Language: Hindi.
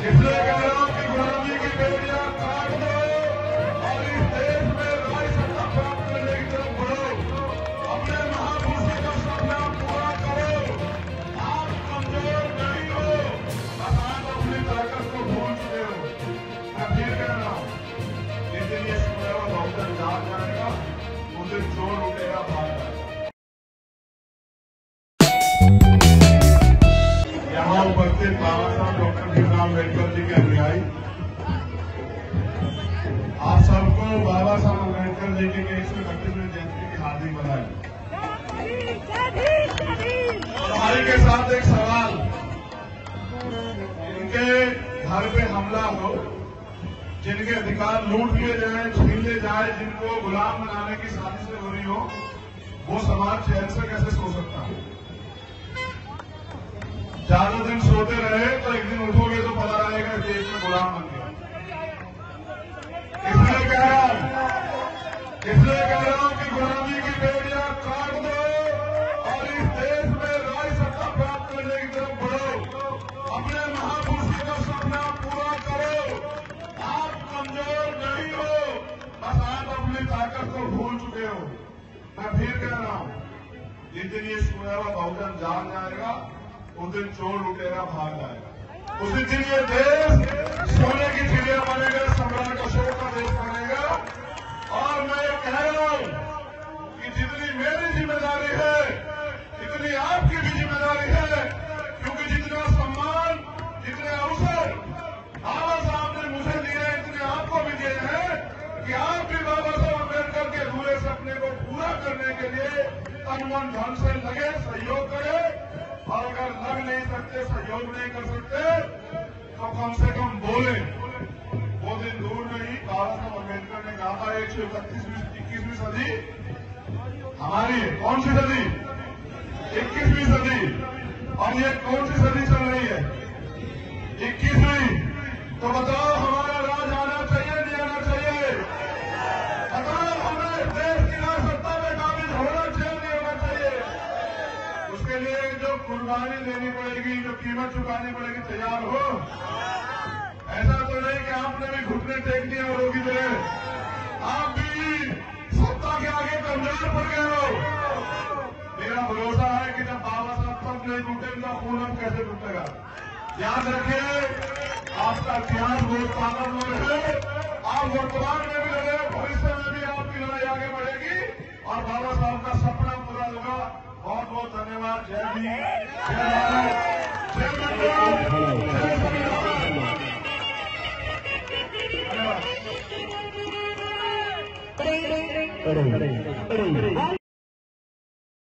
इसलिए कह रहा हूं कि गुलामी की बेड़ियां काट दो और इस देश में राज सत्ता प्राप्त करने की तरफ बढ़ो। अपने महापुरुषों का सपना पूरा करो। आप कमजोर नहीं हो, बस आप अपनी ताकत को भूल चुके हो। मैं फिर कह रहा हूं, जिस दिन ये सुनहरा बहुजन जाग जाएगा उस दिन चोर उठेगा, भाग जाएगा। यहाँ उपस्थित बाबा साहब डॉक्टर भीमराव अम्बेडकर जी के अनुयायी, आप सबको बाबा साहब अम्बेडकर जी की 131वीं जयंती की हार्दिक बधाई। बधाई के साथ एक सवाल, इनके घर पे हमला हो, जिनके अधिकार लूट लिए जाए, छीन ले जाए, जिनको गुलाम बनाने की साजिशें हो रही हो, वो समाज चैन से कैसे सो सकता है? ज्यादा दिन सोते रहे तो एक दिन उठोगे तो पता रहेगा देश में गुलाम बन गया। इसलिए कह रहा हूं कि गुलामी की बेड़ियां काट दो और इस देश में राज सत्ता प्राप्त करने की तरफ बढ़ो। अपने महापुरुषों का सपना पूरा करो। आप कमजोर नहीं हो, बस आप अपनी ताकत को भूल चुके हो। मैं फिर कह रहा हूं, जिस दिन ये सुनहरा बहुजन जाग जाएगा उस दिन चोर लुटेरा भाग जाएगा। उसी दिन ये देश सोने की चिड़िया बनेगा, सम्राट अशोक का देश बनेगा। और मैं कह रहा हूं कि जितनी मेरी जिम्मेदारी है इतनी आपकी भी जिम्मेदारी है, क्योंकि जितना सम्मान, जितने अवसर बाबा साहब ने मुझे दिए इतने आपको भी दिए हैं कि आप भी बाबा साहब अम्बेडकर के अधूरे सपने को पूरा करने के लिए तन मन धन से लगे, सहयोग करें। और अगर लग नहीं सकते, सहयोग नहीं कर सकते, तो कम से कम बोले। वो दिन दूर नहीं, बाबा साहब अम्बेडकर ने कहा था 121वीं सदी हमारी है। कौन सी सदी? 21वीं सदी। और ये कौन सी सदी चल रही है? 21वीं। तो बताओ हमारा राज आना चाहिए, नहीं आना चाहिए? बताओ हमें देश की राज सत्ता में काबिज होना चाहिए, नहीं होना चाहिए? उसके लिए जो कुर्बानी देनी पड़ेगी, जो कीमत चुकानी पड़ेगी, तैयार हो? ऐसा तो नहीं कि आपने भी घुटने टेक दिए और रोकी दे। आप भी सत्ता के आगे कमजोर पड़ गए हो। मेरा भरोसा है कि जब बाबा साहब तब नहीं टूटे, उनका खून अब कैसे टूटेगा? याद रखिए, आपका इतिहास बहुत ताकतवर है। आप वर्तमान में भी लड़े, भविष्य में भी आपकी लड़ाई आगे बढ़ेगी और बाबा साहब का सपना पूरा होगा। बहुत बहुत धन्यवाद। जय भीम, जय भारत, जय बंगाल, जय संविधान। धन्यवाद।